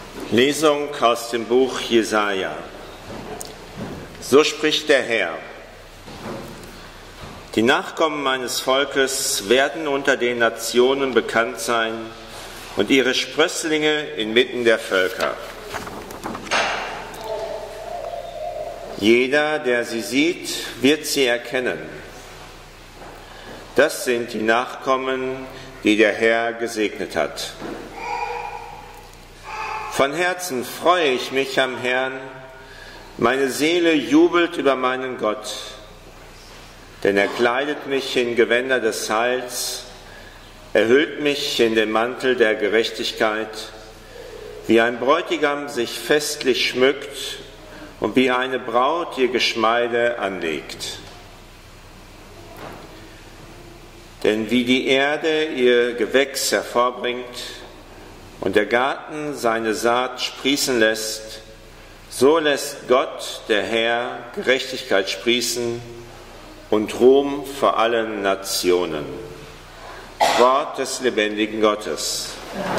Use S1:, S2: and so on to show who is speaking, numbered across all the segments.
S1: Lesung aus dem Buch Jesaja. So spricht der Herr: Die Nachkommen meines Volkes werden unter den Nationen bekannt sein und ihre Sprösslinge inmitten der Völker. Jeder, der sie sieht, wird sie erkennen. Das sind die Nachkommen, die der Herr gesegnet hat. Von Herzen freue ich mich am Herrn, meine Seele jubelt über meinen Gott, denn er kleidet mich in Gewänder des Heils, er hüllt mich in den Mantel der Gerechtigkeit, wie ein Bräutigam sich festlich schmückt und wie eine Braut ihr Geschmeide anlegt. Denn wie die Erde ihr Gewächs hervorbringt und der Garten seine Saat sprießen lässt, so lässt Gott, der Herr, Gerechtigkeit sprießen und Ruhm vor allen Nationen. Wort des lebendigen Gottes.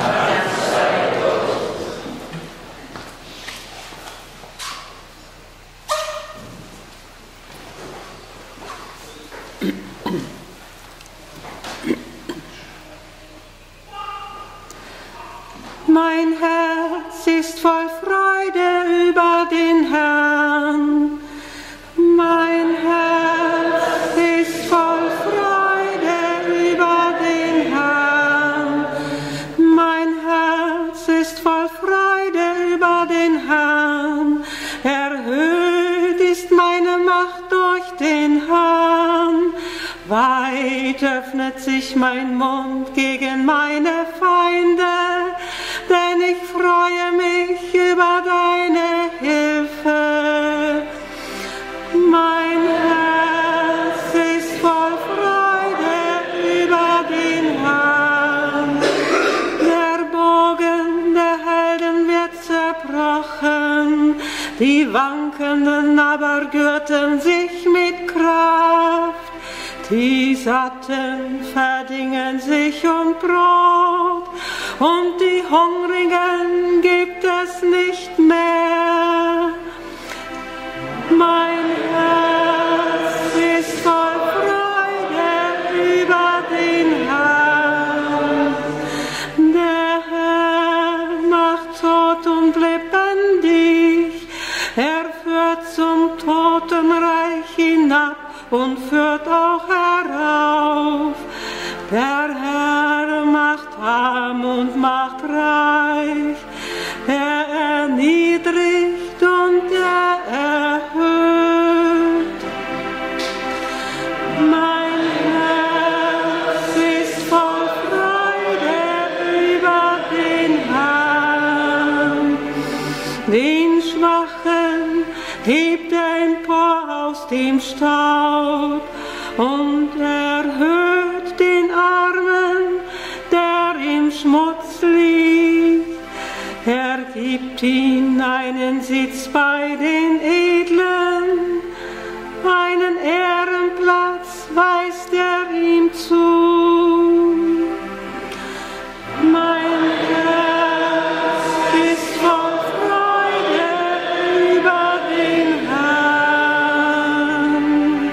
S2: Mein Herz ist voll Freude über den Herrn. Mein Herz ist voll Freude über den Herrn. Mein Herz ist voll Freude über den Herrn. Erhöht ist meine Macht durch den Herrn. Weit öffnet sich mein Mund gegen meine Feinde. Denn ich freue mich über deine Hilfe. Mein Herz ist voll Freude über den Herrn. Der Bogen der Helden wird zerbrochen, die Wankenden aber gürten sich mit Kraft. Die Satten verdingen sich um Brot, und die Hungrigen gibt es nicht mehr. Mein Herz ist voll Freude über den Herrn. Der Herr macht tot und lebendig, er führt zum Totenreich hinab und führt auch herauf. Der Herr macht arm und macht reich, er erniedrigt und er erhöht. Mein Herz ist voll Freude über den Herrn. Den Schwachen hebt er empor aus dem Staub und erhöht den Armen, der im Schmutz liegt. Er gibt ihm einen Sitz bei den Edlen, einen Ehrenplatz weist er ihm zu. Mein Herz ist voll Freude über den Herrn.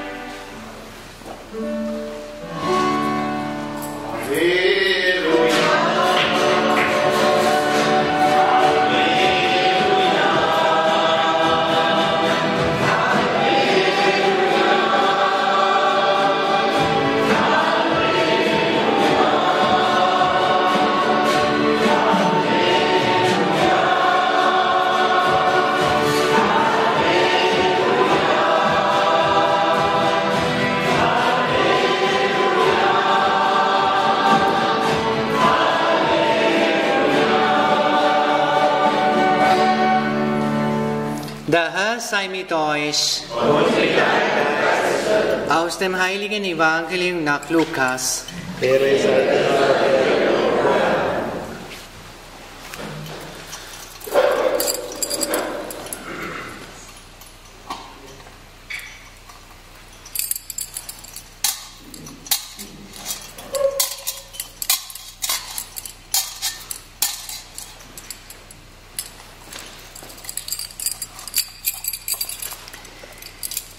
S3: Der Herr sei mit euch.
S4: Und mit deinem Geiste.
S3: Aus dem heiligen Evangelium nach Lukas.
S4: Ehre sei dir.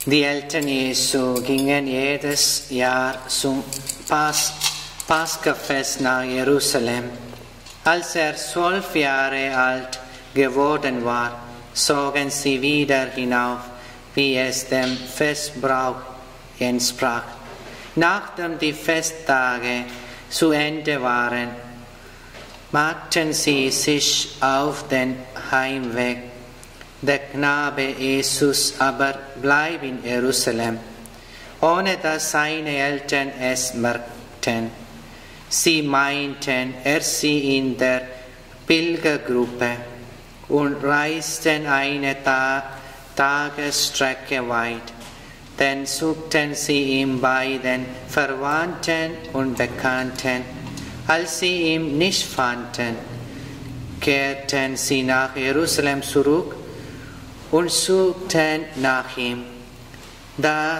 S3: Die Eltern Jesu gingen jedes Jahr zum Paschafest nach Jerusalem. Als 12 Jahre alt geworden war, zogen sie wieder hinauf, wie es dem Festbrauch entsprach. Nachdem die Festtage zu Ende waren, machten sie sich auf den Heimweg. Der Knabe Jesus aber blieb in Jerusalem, ohne dass seine Eltern es merkten. Sie meinten, er sei in der Pilgergruppe und reisten eine Tagesstrecke weit. Dann suchten sie ihn bei den Verwandten und Bekannten. Als sie ihn nicht fanden, kehrten sie nach Jerusalem zurück und suchten nach ihm. Da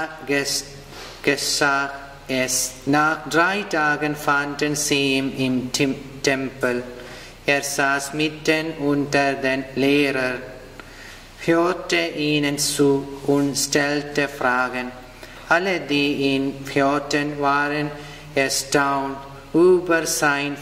S3: geschah es. Nach 3 Tagen fanden sie ihn im Tempel. Er saß mitten unter den Lehrern, hörte ihnen zu und stellte Fragen. Alle, die ihn hörten, waren erstaunt über sein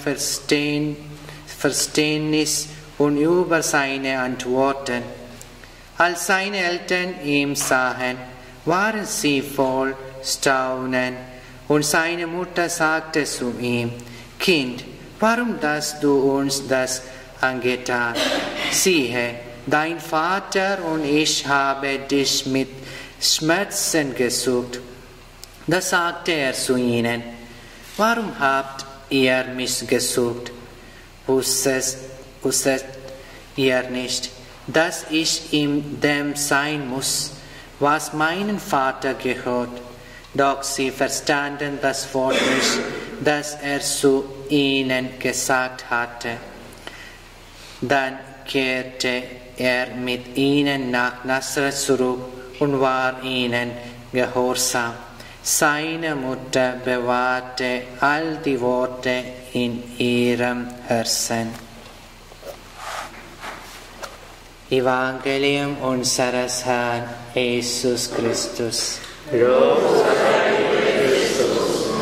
S3: Verständnis und über seine Antworten. Als seine Eltern ihn sahen, waren sie voll Staunen. Und seine Mutter sagte zu ihm: Kind, warum hast du uns das angetan? Siehe, dein Vater und ich haben dich mit Schmerzen gesucht. Da sagte er zu ihnen: Warum habt ihr mich gesucht? Wusstet ihr nicht, dass ich in dem sein muss, was meinem Vater gehört? Doch sie verstanden das Wort nicht, das er zu ihnen gesagt hatte. Dann kehrte er mit ihnen nach Nazareth zurück und war ihnen gehorsam. Seine Mutter bewahrte all die Worte in ihrem Herzen. Evangelium unseres Herrn Jesus Christus.
S4: Lob sei Christus.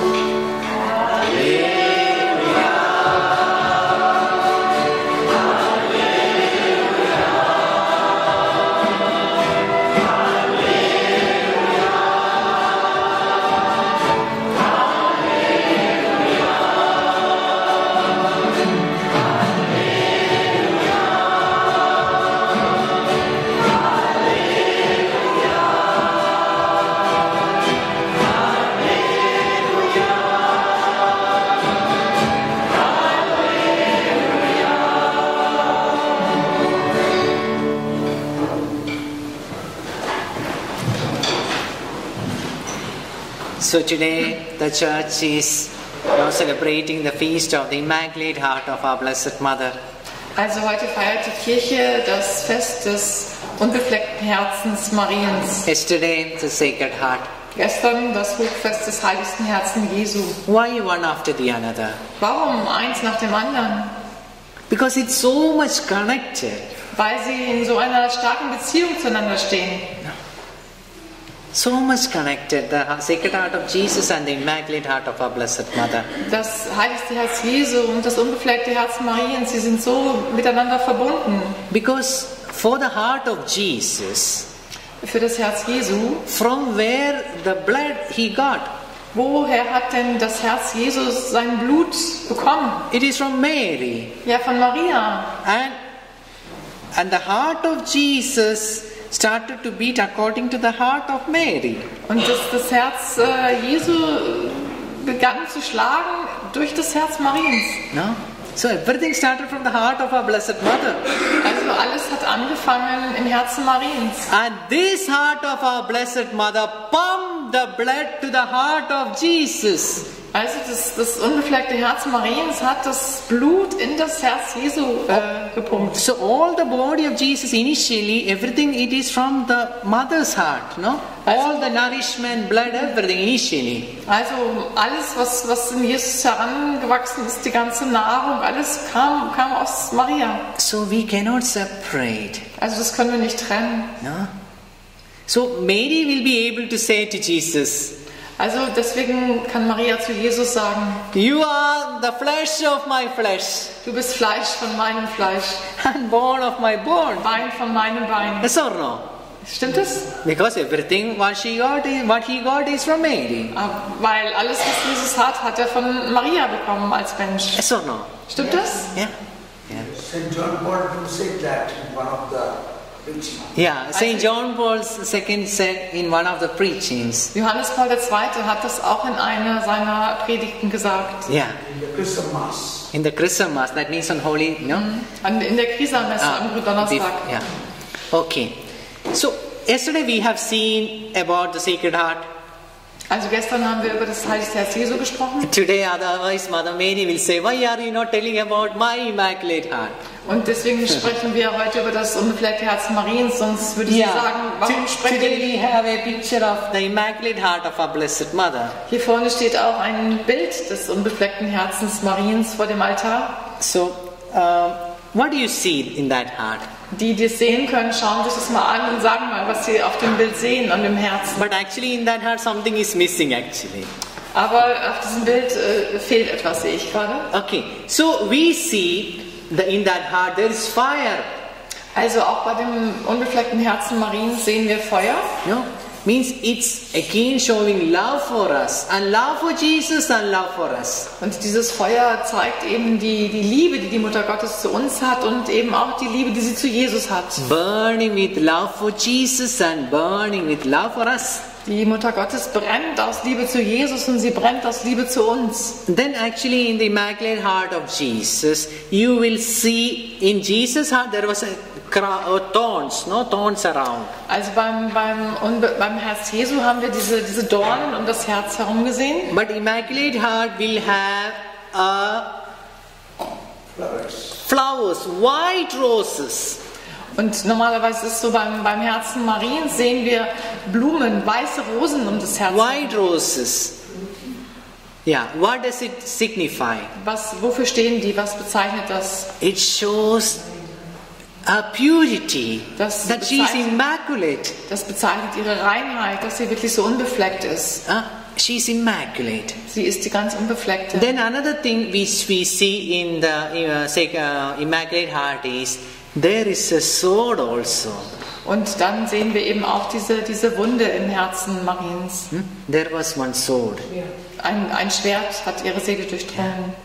S3: So today the church is now celebrating the feast of the Immaculate Heart of our Blessed Mother.
S5: Also heute feiert die Kirche das Fest des unbefleckten Herzens Mariens.
S3: Yesterday the Sacred Heart.
S5: Gestern das Hochfest des heiligsten Herzen Jesu.
S3: Why one after the another?
S5: Warum eins nach dem anderen?
S3: Because it's so much connected.
S5: Weil sie in so einer starken Beziehung zueinander stehen.
S3: So much connected, the Sacred Heart of Jesus and the Immaculate Heart of our Blessed Mother.
S5: Das heiligste Herz Jesu und das unbefleckte Herz Mariens, sie sind so miteinander verbunden.
S3: Because for the heart of Jesus,
S5: für das Herz Jesu,
S3: from where the blood he got,
S5: woher hat denn das Herz Jesus sein Blut bekommen?
S3: It is from Mary.
S5: Ja, von Maria.
S3: And the heart of Jesus started to beat according to the heart of Mary.
S5: Und das Herz Jesu begann zu schlagen durch das Herz Mariens.
S3: No? So everything started from the heart of our Blessed Mother.
S5: Also alles hat angefangen im Herzen Mariens.
S3: And this heart of our Blessed Mother pumped the blood to the heart of Jesus.
S5: Also das unbefleckte Herz Mariens hat das Blut in das Herz Jesu gepumpt.
S3: So all the body of Jesus initially, everything it is from the mother's heart, no? All the nourishment, blood, everything initially.
S5: Also alles, was in Jesus herangewachsen ist, die ganze Nahrung, alles kam aus Maria.
S3: So we cannot separate.
S5: Also das können wir nicht trennen.
S3: No? So Mary will be able to say to Jesus,
S5: Also deswegen kann Maria zu Jesus sagen,
S3: you are the flesh of my flesh
S5: du bist Fleisch von meinem Fleisch,
S3: and bone of my bone.
S5: Bein von meinem Bein.
S3: Yes or no?
S5: Stimmt es?
S3: Because everything what he got is from Mary.
S5: Weil alles, was Jesus hat, hat er von Maria bekommen als Mensch.
S3: Yes or no?
S5: Stimmt das?
S3: Yeah.
S4: St. John Paul II said that in one of the preaching.
S3: Yeah, St. John Paul II said in one of the preachings.
S5: Johannes Paul II. Hat das auch in einer seiner Predigten gesagt.
S3: Yeah,
S4: In the Christmas Mass.
S3: in the Christmas Mass, that means on Holy, no?
S5: In der Chrisamesse am Gründonnerstag.
S3: Yeah. Okay. So, yesterday we have seen about the Sacred Heart.
S5: Also gestern haben wir über das Heilige Herz Jesu gesprochen.
S3: Today, otherwise, Mother Mary will say, why are you not telling about my Immaculate Heart?
S5: Und deswegen sprechen wir heute über das unbefleckte Herz Mariens. Sonst würde ich sagen, warum sprechen
S3: Today
S5: wir...
S3: we have a picture of the Immaculate Heart of our Blessed Mother.
S5: Hier vorne steht auch ein Bild des unbefleckten Herzens Mariens vor dem Altar.
S3: So, what do you see in that heart?
S5: Die das sehen können, schauen sich das mal an und sagen mal, was sie auf dem Bild sehen an dem Herzen.
S3: But actually in that heart something is missing actually.
S5: Aber auf diesem Bild fehlt etwas, sehe ich gerade.
S3: Okay, so we see in that heart there is fire.
S5: Also auch bei dem unbefleckten Herzen Mariens sehen wir Feuer.
S3: No? Means it's again showing love for us and love for Jesus and love for us.
S5: Und dieses Feuer zeigt eben die Liebe, die die Mutter Gottes zu uns hat und eben auch die Liebe, die sie zu Jesus hat.
S3: Burning with love for Jesus and burning with love for us.
S5: Die Mutter Gottes brennt aus Liebe zu Jesus und sie brennt aus Liebe zu uns.
S3: Then actually in the Immaculate Heart of Jesus, you will see in Jesus' heart there was a thorns, no thorns around.
S5: Also beim Herz Jesu haben wir diese Dornen um das Herz herum gesehen.
S3: But Immaculate Heart will have flowers, white roses.
S5: Und normalerweise ist es so, beim Herzen Mariens sehen wir Blumen, weiße Rosen um das Herz.
S3: White roses. Yeah, what does it signify?
S5: Wofür stehen die? Was bezeichnet das?
S3: It shows a purity,
S5: Das
S3: that she is
S5: bezeichnet-
S3: immaculate.
S5: Das bezeichnet ihre Reinheit, dass sie wirklich so unbefleckt ist.
S3: She is immaculate.
S5: Sie ist die ganz Unbefleckte.
S3: Then another thing which we see in the Immaculate Heart is there is a sword also.
S5: Und dann sehen wir eben auch diese Wunde im Herzen Mariens.
S3: There was one sword.
S5: Ein Schwert hat ihre Seele durchdrungen.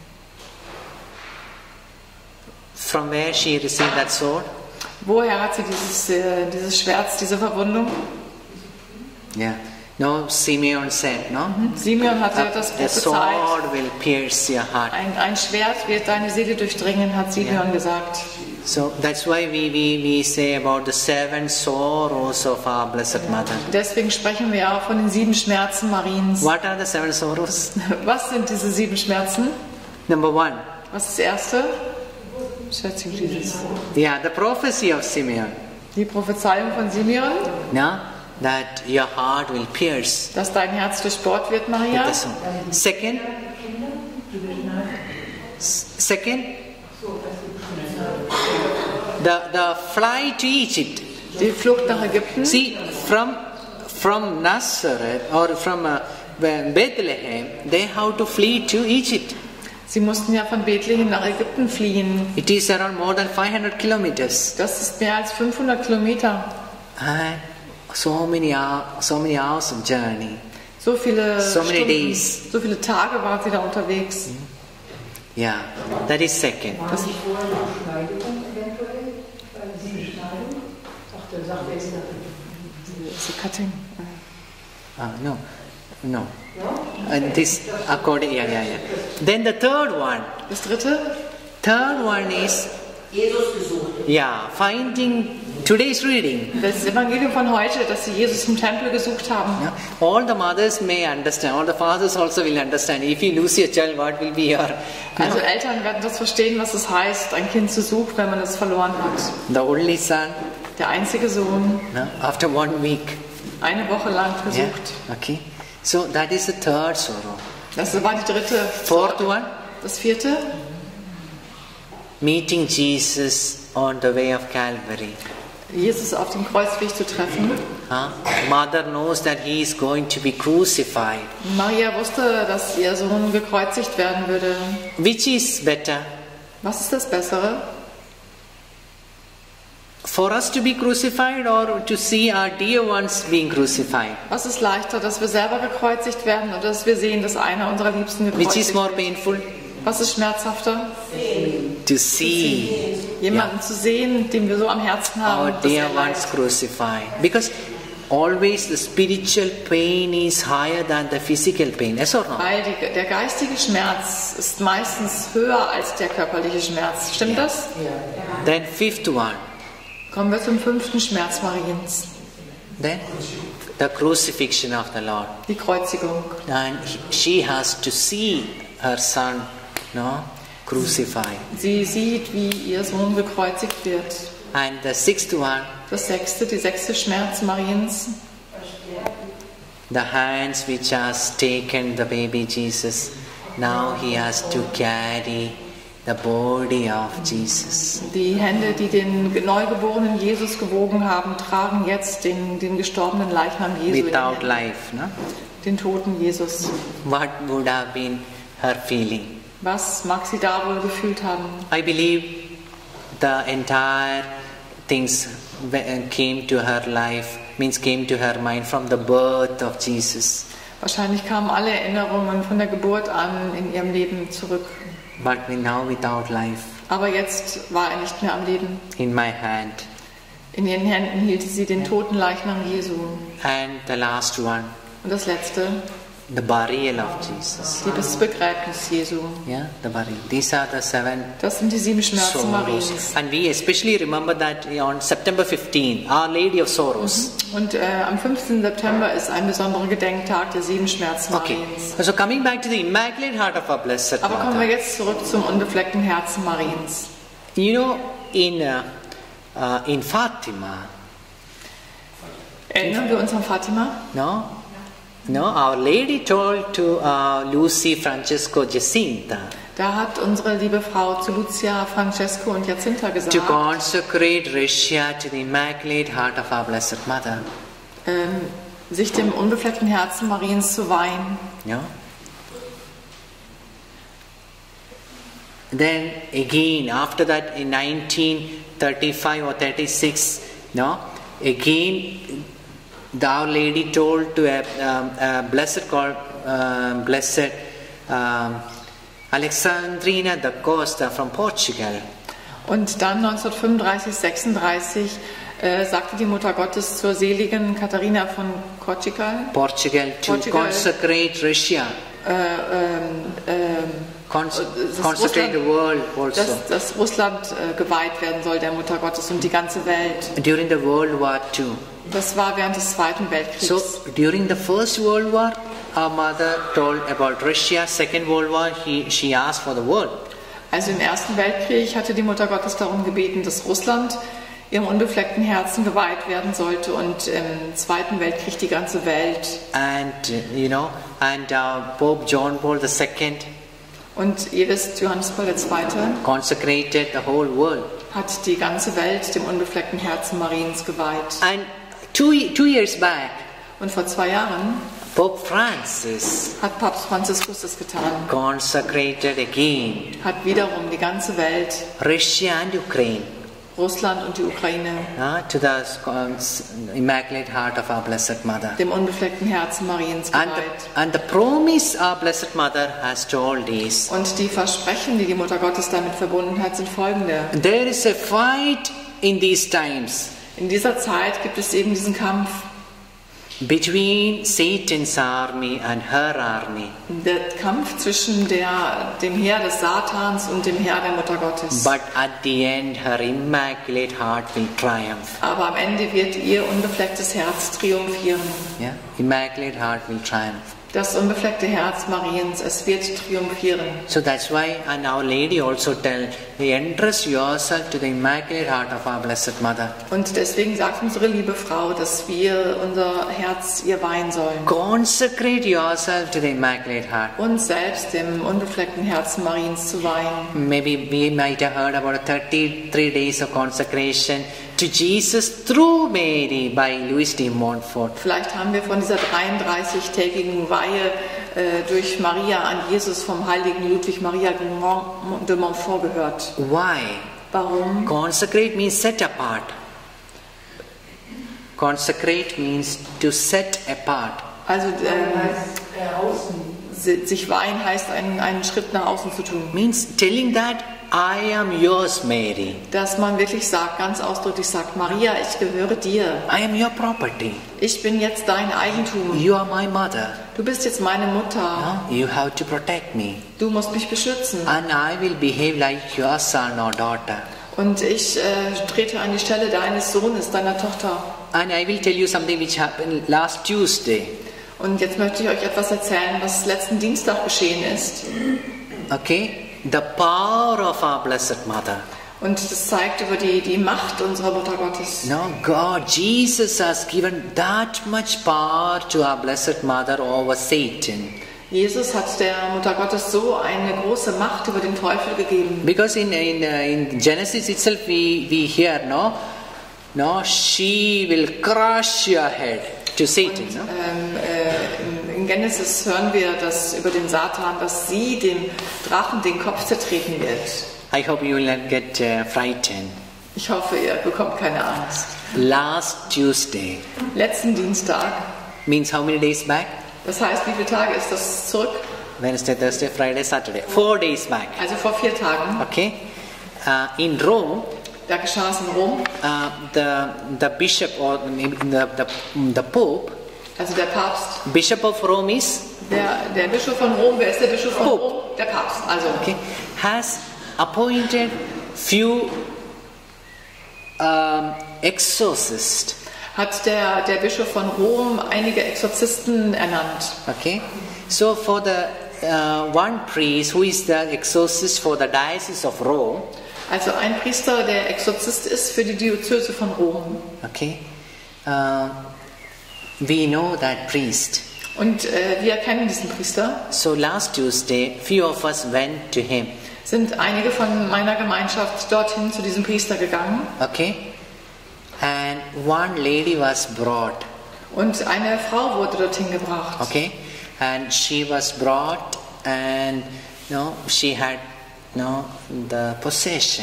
S3: From where she received that sword?
S5: Woher hat sie dieses Schwert, diese Verwundung?
S3: Yeah. No, Simeon said, no?
S5: Simeon hat ihr das
S3: The
S5: prophezeit.
S3: sword will pierce your heart.
S5: Ein Schwert wird deine Seele durchdringen, hat Simeon gesagt.
S3: So that's why we say about the 7 sorrows of our Blessed Mother.
S5: Deswegen sprechen wir auch von den 7 Schmerzen Mariens.
S3: What are the 7 sorrows?
S5: Was sind diese 7 Schmerzen?
S3: Number 1.
S5: Was ist das erste? Schätzung Jesus.
S3: Yeah, the prophecy of Simeon.
S5: Die Prophezeiung von Simeon,
S3: No? That your heart will pierce.
S5: dass dein Herz durchbohrt wird,
S3: With
S5: Maria.
S3: the sword. Second, the flight to Egypt.
S5: Die Flucht nach Ägypten.
S3: See, from Nazareth or from Bethlehem, they have to flee to Egypt.
S5: Sie mussten ja von Bethlehem nach Ägypten fliehen.
S3: It is around more than 500 kilometers.
S5: Das ist mehr als 500 Kilometer.
S3: And so many hours of journey.
S5: So viele
S3: So many
S5: Stunden,
S3: days.
S5: so viele Tage waren sie da unterwegs.
S3: Yeah, that is second.
S5: Das, Sie cutting.
S3: No. And this according, yeah. Then the third one.
S5: Das dritte,
S3: Third one is,
S2: Jesus gesucht.
S3: yeah, finding today's reading.
S5: das Evangelium von heute, dass sie Jesus im Tempel gesucht haben.
S3: Yeah. All the mothers may understand, all the fathers also will understand. If you lose your child, what will be your...
S5: Also Eltern werden das verstehen, was es heißt, ein Kind zu suchen, wenn man es verloren hat.
S3: The only son,
S5: Der einzige Sohn,
S3: no, after 1 week.
S5: eine Woche lang
S3: Yeah.
S5: versucht.
S3: Okay. So that is the third sorrow.
S5: Das war die dritte.
S3: Fourth one,
S5: Das vierte,
S3: meeting Jesus on the way of Calvary.
S5: Jesus auf dem Kreuzweg zu treffen.
S3: Mother knows that he is going to be crucified.
S5: Maria wusste, dass ihr Sohn gekreuzigt werden würde.
S3: Which is better?
S5: Was ist das Bessere?
S3: For us to be crucified or to see our dear ones being crucified?
S5: Was ist leichter, dass wir selber gekreuzigt werden oder dass wir sehen, dass einer unserer Liebsten
S3: Which is
S5: gekreuzigt
S3: more
S5: wird?
S3: painful?
S5: Was ist schmerzhafter?
S3: To see
S5: Jemanden zu sehen, den wir so am Herzen
S3: our
S5: haben. dass
S3: dear
S5: er leidet.
S3: ones crucified. Because always the spiritual pain is higher than the physical pain. Yes or no?
S5: Weil der geistige Schmerz ist meistens höher als der körperliche Schmerz. Stimmt das?
S3: Then fifth one.
S5: Kommen wir zum 5. Schmerz Mariens.
S3: Then the crucifixion of the Lord.
S5: Die Kreuzigung.
S3: And she has to see her son, crucified.
S5: Sie sieht, wie ihr Sohn gekreuzigt wird.
S3: And the sixth one,
S5: Die 6. Schmerz Mariens.
S3: the hands which has taken the baby Jesus. Now he has to carry the body of Jesus.
S5: Die Hände, die den neugeborenen Jesus gewogen haben, tragen jetzt den gestorbenen Leichnam Jesu in den
S3: Without
S5: Händen.
S3: life.
S5: Den toten Jesus.
S3: What would have been her feeling?
S5: Was mag sie da wohl gefühlt haben?
S3: I believe the entire things came to her life, came to her mind from the birth of Jesus.
S5: Wahrscheinlich kamen alle Erinnerungen von der Geburt an in ihrem Leben zurück.
S3: But now without life,
S5: Aber jetzt war er nicht mehr am Leben.
S3: in my hand.
S5: In ihren Händen hielt sie den toten Leichnam Jesu.
S3: And the last one,
S5: Und das letzte,
S3: the burial of Jesus.
S5: das Begräbnis Jesu.
S3: Yeah, the burial. These are the 7
S5: Das sind die 7 Schmerzen
S3: sorrows.
S5: Mariens.
S3: And we especially remember that on September 15, Our Lady of Sorrows.
S5: Und am 15. September ist ein besonderer Gedenktag der 7 Schmerzen
S3: Okay,
S5: Mariens.
S3: so coming back to the Immaculate Heart of our Blessed
S5: Aber kommen wir
S3: Mother.
S5: jetzt zurück zum unbefleckten Herzen Mariens.
S3: You know, in Fatima,
S5: Erinnern wir uns an Fatima?
S3: Our Lady told to Lucy, Francesco, Jacinta
S5: Da hat unsere liebe Frau zu Lucia, Francesco und Jacinta gesagt,
S3: to consecrate Russia to the Immaculate Heart of our Blessed Mother.
S5: sich dem unbefleckten Herzen Mariens zu weihen.
S3: Yeah. Then again, after that, in 1935 or 36, again, Our Lady told to a blessed called Blessed Alexandrina da Costa from Portugal.
S5: Und dann 1935, 36 sagte die Mutter Gottes zur seligen Katharina von
S3: Portugal to
S5: Portugal.
S3: consecrate Russia, consecrate the world also.
S5: dass Russland geweiht werden soll der Mutter Gottes und die ganze Welt.
S3: During the World War II.
S5: Das war während des Zweiten Weltkriegs.
S3: So during the First World War, our mother told about Russia. Second World War, she asked for the world.
S5: Also im Ersten Weltkrieg hatte die Mutter Gottes darum gebeten, dass Russland ihrem unbefleckten Herzen geweiht werden sollte und im Zweiten Weltkrieg die ganze Welt.
S3: And Pope John Paul II
S5: Und ihr wisst, Johannes Paul II.
S3: consecrated the whole world.
S5: Hat die ganze Welt dem unbefleckten Herzen Mariens geweiht.
S3: And two years back,
S5: Und vor 2 Jahren
S3: Pope Francis
S5: hat Papst Franziskus das getan.
S3: consecrated again
S5: Hat wiederum die ganze Welt,
S3: Russia and Ukraine
S5: Russland und die Ukraine,
S3: to the Immaculate Heart of our Blessed Mother.
S5: dem unbefleckten Herzen Mariens
S3: And
S5: geweiht.
S3: and the promise our Blessed Mother has told is,
S5: Und die Versprechen, die die Mutter Gottes damit verbunden hat, sind folgende.
S3: there is a fight in these times
S5: In dieser Zeit gibt es eben diesen Kampf,
S3: between Satan's army and her army.
S5: der Kampf zwischen dem Heer des Satans und dem Heer der Mutter Gottes.
S3: But at the end, her Immaculate Heart will triumph.
S5: Aber am Ende wird ihr unbeflecktes Herz triumphieren.
S3: Yeah, Immaculate Heart will triumph.
S5: Das unbefleckte Herz Mariens, es wird triumphieren.
S3: So that's why, and Our Lady also tell, entrust yourself to the Immaculate Heart of our Blessed Mother.
S5: Und deswegen sagt unsere liebe Frau, dass wir unser Herz ihr weihen sollen.
S3: Consecrate yourself to the Immaculate Heart.
S5: Uns selbst dem unbefleckten Herzen Mariens zu weihen.
S3: Maybe we might have heard about 33 days of consecration to Jesus through Mary by Louis de Montfort.
S5: Vielleicht haben wir von dieser 33-tägigen Weihe durch Maria an Jesus vom heiligen Ludwig Maria de Montfort gehört.
S3: Why?
S5: Warum?
S3: Consecrate means set apart. Consecrate means to set apart.
S5: Also sich weihen heißt, einen Schritt nach außen zu tun.
S3: Means telling that I am yours, Mary.
S5: Dass man wirklich sagt, ganz ausdrücklich sagt, Maria, ich gehöre dir.
S3: I am your property.
S5: Ich bin jetzt dein Eigentum.
S3: You are my mother.
S5: Du bist jetzt meine Mutter.
S3: No? You have to protect me.
S5: Du musst mich beschützen.
S3: And I will behave like your son or daughter.
S5: Und ich trete an die Stelle deines Sohnes, deiner Tochter.
S3: And I will tell you something which happened last Tuesday.
S5: Und jetzt möchte ich euch etwas erzählen, was letzten Dienstag geschehen ist.
S3: Okay? The power of our Blessed Mother.
S5: Und das zeigt über die Macht unserer Mutter Gottes.
S3: No, God, Jesus has given that much power to our Blessed Mother over Satan.
S5: Jesus hat der Mutter Gottes so eine große Macht über den Teufel gegeben.
S3: Because in Genesis itself we hear, no, she will crush your head to Satan. No?
S5: In Genesis hören wir das über den Satan, dass sie dem Drachen den Kopf zertreten wird.
S3: I hope you will not get frightened.
S5: Ich hoffe, ihr bekommt keine Angst.
S3: Last Tuesday
S5: Letzten Dienstag,
S3: means how many days back?
S5: das heißt, wie viele Tage ist das zurück?
S3: Wednesday, Thursday, Friday, Saturday. 4 days back.
S5: Also vor 4 Tagen.
S3: Okay? In Rome,
S5: Da geschah es in Rom.
S3: the bishop or maybe the Pope,
S5: Also der Papst.
S3: Bishop of Rome is,
S5: Der Bischof von Rom, wer ist der Bischof von
S3: Pope.
S5: Rom? Der Papst. Also
S3: okay, has appointed few exorcists.
S5: hat der Bischof von Rom einige Exorzisten ernannt.
S3: Okay, so for the one priest who is the exorcist for the diocese of Rome.
S5: Also ein Priester, der Exorzist ist für die Diözese von Rom.
S3: Okay, we know that priest.
S5: Und wir kennen diesen Priester.
S3: So last Tuesday, few of us went to him.
S5: Sind einige von meiner Gemeinschaft dorthin zu diesem Priester gegangen.
S3: Okay, and one lady was brought.
S5: Und eine Frau wurde dorthin gebracht.
S3: Okay, and she was brought, and she had the possession.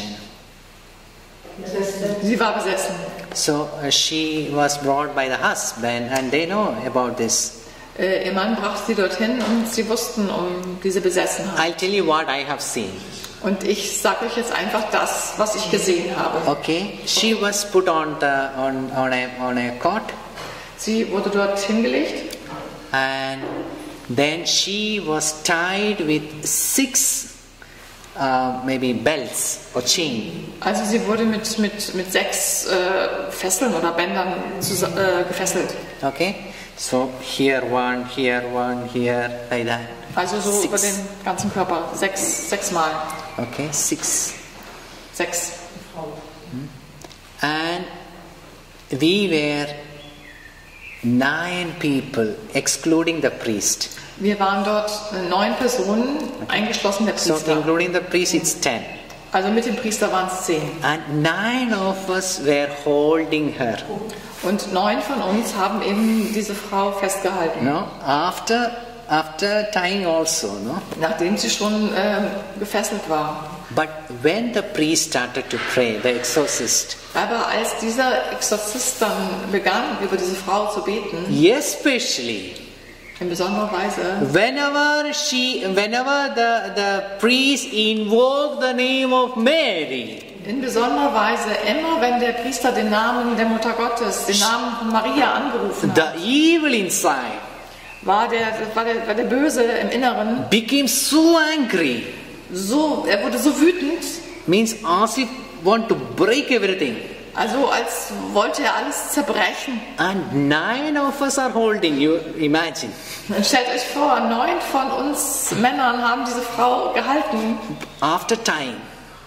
S5: Sie war besessen.
S3: So she was brought by the husband, and they know about this.
S5: Ihr Mann brachte sie dorthin und sie wussten um diese Besessenheit.
S3: I'll tell you what I have seen.
S5: Und ich sage euch jetzt einfach das, was ich gesehen habe.
S3: Okay, she was put on a cot,
S5: Sie wurde dort hingelegt
S3: and then she was tied with 6 maybe belts or chain.
S5: Also sie wurde mit 6 Fesseln oder Bändern gefesselt.
S3: Okay, so here one, like that.
S5: Also so
S3: 6.
S5: über den ganzen Körper. 6 Mal.
S3: Okay, 6.
S5: 6.
S3: And we were 9 people, excluding the priest.
S5: Wir waren dort 9 Personen, eingeschlossen der
S3: So
S5: Priester.
S3: including the priest, it's 10.
S5: Also mit dem Priester waren es 10.
S3: And 9 of us were holding her.
S5: Und 9 von uns haben eben diese Frau festgehalten.
S3: No, after tying also, no.
S5: Nachdem sie schon gefesselt war.
S3: But when the priest started to pray, the exorcist,
S5: Aber als dieser Exorzist dann begann, über diese Frau zu beten,
S3: especially
S5: in besonderer Weise,
S3: whenever the priest invoked the name of Mary,
S5: in besonderer Weise, immer wenn der Priester den Namen der Mutter Gottes, den Namen von Maria angerufen hat,
S3: the evil inside
S5: war der Böse im Inneren
S3: became so angry.
S5: er wurde so wütend,
S3: Means as if want to break everything.
S5: also als wollte er alles zerbrechen.
S3: And 9 of us are holding you. Imagine.
S5: Und stellt euch vor, 9 von uns Männern haben diese Frau gehalten.
S3: After tying,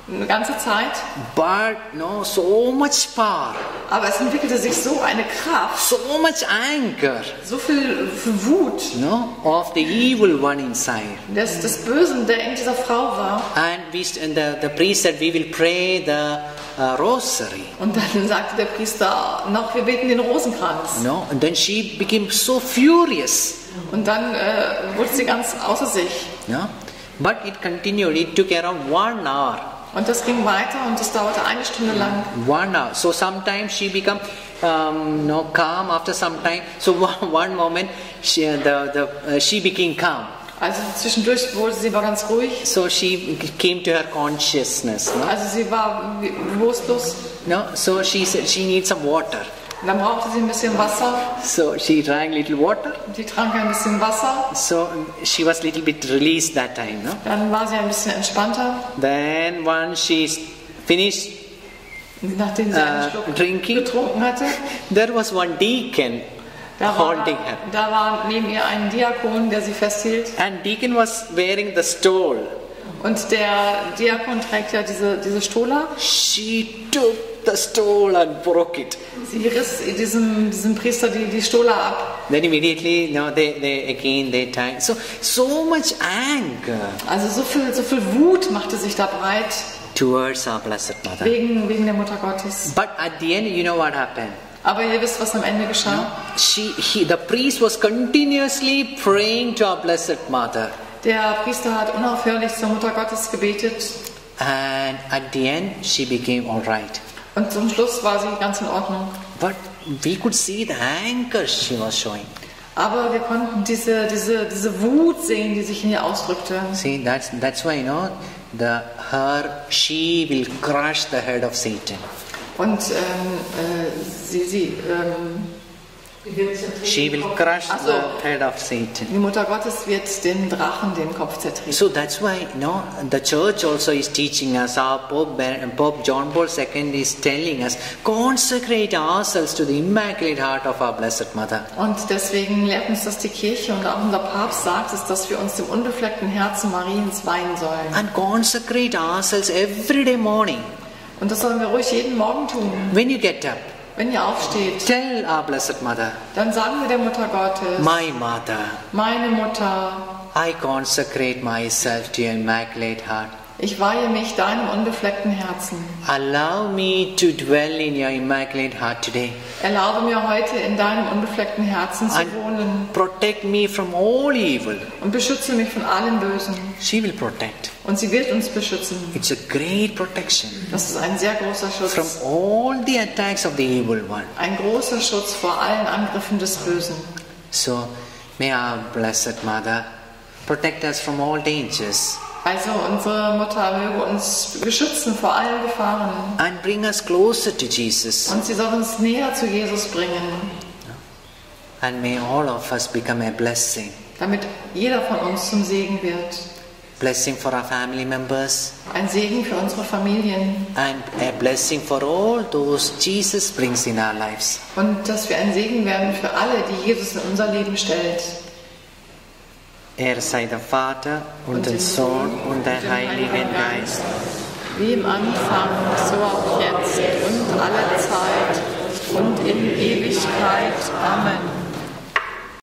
S5: eine ganze Zeit.
S3: But so much power,
S5: Aber es entwickelte sich so eine Kraft,
S3: so much anger,
S5: so viel Wut
S3: of the evil one inside.
S5: des Bösen, der in dieser Frau war.
S3: And the priest said, we will pray the rosary.
S5: Und dann sagte der Priester noch, wir beten den Rosenkranz.
S3: And then she became so furious.
S5: Und dann wurde sie ganz außer sich.
S3: But it continued. It took around 1 hour.
S5: Und das ging weiter und das dauerte 1 Stunde lang.
S3: 1 hour. So sometimes she became calm after some time. So one moment she became calm.
S5: Also zwischendurch wurde sie war ganz ruhig.
S3: So she came to her consciousness.
S5: Also sie war bewusstlos.
S3: So she said she needs some water.
S5: Und dann brauchte sie ein bisschen Wasser.
S3: So she drank little water.
S5: Sie trank ein bisschen Wasser.
S3: So she was little bit released that time.
S5: Dann war sie ein bisschen entspannter.
S3: Then once she's finished
S5: Nachdem sie einen Schluck
S3: drinking,
S5: getrunken hatte,
S3: there was one deacon holding her.
S5: Da war neben ihr ein Diakon, der sie festhielt.
S3: And deacon was wearing the stole.
S5: Und der Diakon trägt ja diese Stola.
S3: She took the stole and broke it.
S5: Sie riss diesem Priester die Stola ab.
S3: Then immediately, they tied. So much anger.
S5: Also so viel Wut machte sich da breit.
S3: Towards our Blessed Mother.
S5: Wegen der Mutter Gottes.
S3: But at the end, you know what happened?
S5: Aber ihr wisst, was am Ende geschah?
S3: The priest was continuously praying to our Blessed Mother.
S5: Der Priester hat unaufhörlich zur Mutter Gottes gebetet.
S3: And at the end, she became all right.
S5: Und zum Schluss war sie ganz in Ordnung.
S3: But we could see the anger she was showing.
S5: Aber wir konnten diese Wut sehen, die sich in ihr ausdrückte.
S3: See, that's why, she will crush the head of Satan.
S5: Und
S3: she will crush the head of Satan.
S5: Die Mutter Gottes wird den Drachen den Kopf zertreten.
S3: So that's why, the church also is teaching us. Our Pope John Paul II is telling us, consecrate ourselves to the Immaculate Heart of our Blessed Mother.
S5: Und deswegen lehrt uns das die Kirche und auch unser Papst sagt es, dass wir uns dem unbefleckten Herzen Mariens weihen sollen.
S3: And consecrate ourselves every day morning.
S5: Und das sollen wir ruhig jeden Morgen tun.
S3: When you get up,
S5: wenn ihr aufsteht,
S3: tell our Blessed Mother,
S5: dann sagen wir der Mutter Gottes,
S3: my Mother,
S5: meine Mutter,
S3: I consecrate myself to your Immaculate Heart.
S5: Ich weihe mich deinem unbefleckten Herzen.
S3: Allow me to dwell in your Immaculate Heart today.
S5: Erlaube mir heute in deinem unbefleckten Herzen zu wohnen.
S3: Protect me from all evil.
S5: Und beschütze mich von allem Bösen.
S3: She will protect.
S5: Und sie wird uns beschützen.
S3: It's a great protection.
S5: Das ist ein sehr großer Schutz.
S3: From all the attacks of the evil one.
S5: Ein großer Schutz vor allen Angriffen des Bösen.
S3: So, may our Blessed Mother protect us from all dangers.
S5: Also unsere Mutter möge uns beschützen vor allen Gefahren.
S3: And bring us closer to Jesus.
S5: Und sie soll uns näher zu Jesus bringen.
S3: And may all of us become a blessing.
S5: Damit jeder von uns zum Segen wird.
S3: Blessing for our family members.
S5: Ein Segen für unsere Familien.
S3: And a blessing for all those Jesus brings in our lives.
S5: Und dass wir ein Segen werden für alle, die Jesus in unser Leben stellt.
S3: Sei der Vater und der Sohn und der Heilige Geist.
S5: Wie im Anfang, so auch jetzt und alle Zeit und in Ewigkeit. Amen.